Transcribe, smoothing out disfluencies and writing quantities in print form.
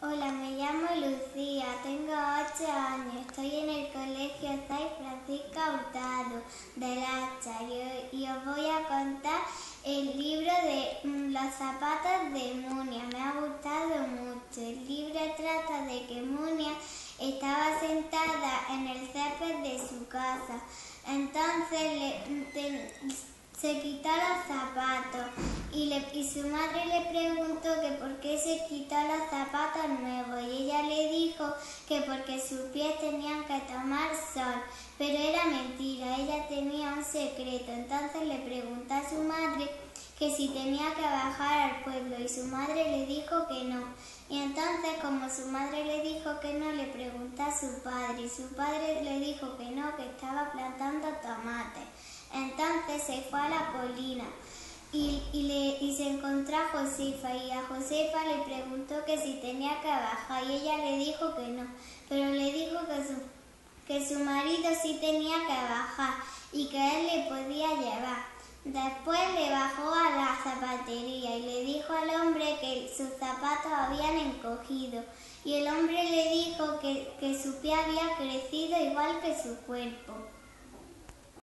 Hola, me llamo Lucía, tengo 8 años, estoy en el colegio Fray Francisca Hurtado de Lacha y os voy a contar el libro de Los zapatos de Munia. Me ha gustado mucho. El libro trata de que Munia estaba sentada en el césped de su casa. Entonces se quitó los zapatos y su madre le preguntó que por qué se quitó los zapatos nuevos y ella le dijo que porque sus pies tenían que tomar sol, pero era mentira, ella tenía un secreto. Entonces le preguntó a su madre que si tenía que bajar al pueblo y su madre le dijo que no. Y entonces, como su madre le dijo que no, le preguntó a su padre y su padre le dijo que no, que estaba plantando tomates. Entonces se fue a la colina y se encontró a Josefa y a Josefa le preguntó que si tenía que bajar y ella le dijo que no, pero le dijo que su marido sí tenía que bajar y que él le podía llevar. Después le bajó a la zapatería y le dijo al hombre que sus zapatos habían encogido y el hombre le dijo que su pie había crecido igual que su cuerpo.